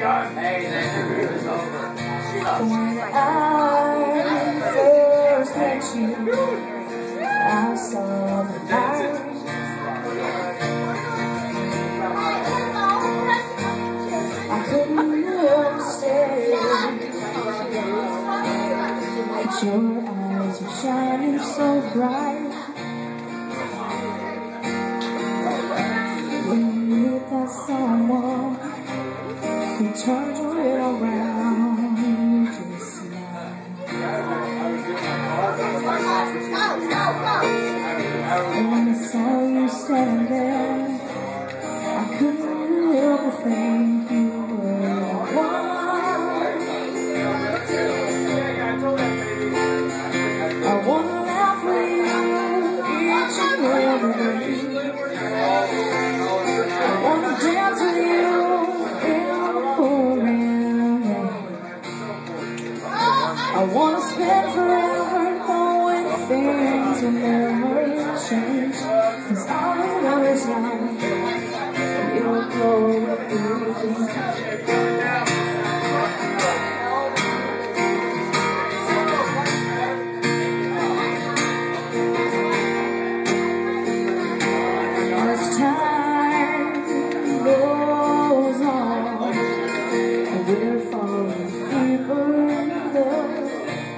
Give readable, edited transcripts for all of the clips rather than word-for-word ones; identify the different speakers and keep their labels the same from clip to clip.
Speaker 1: When I first met you, I saw the light. I couldn't help stay. Your eyes were shining so bright. When you meet that someone who turns your head around, you just smile. And when I saw you standing there, I couldn't help but think you were the one. I wanna laugh with you each and every day. I wanna dance with you in the pouring rain. I wanna spend forever knowing things will never change. 'Cause all I know is now you'll go with me. As time goes on, we're falling deeper in love.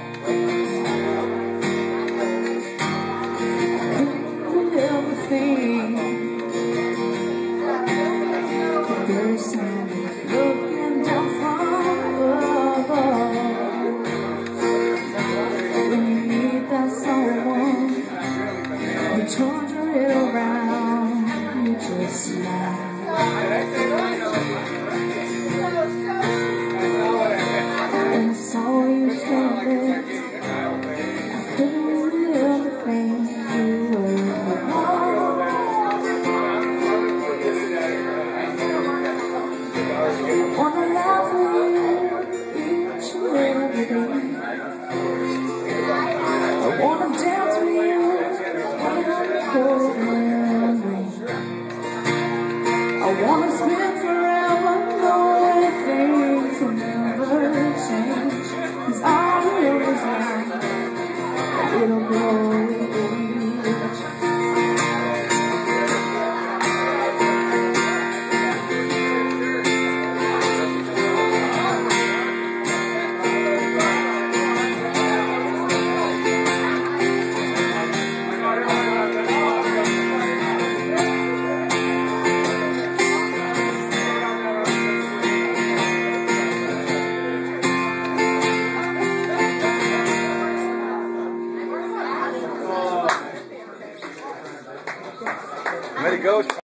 Speaker 1: Couldn't help but think there's something looking down from above. When you meet that someone who turns your head around, you just smile. And I saw you standing, I couldn't help but think you were the one. I wanna laugh with you each and every day. I wanna dance with you in the pouring rain. I wanna spend forever knowing things will never change. 'Cause I realize now it'll go with me.
Speaker 2: Let it go.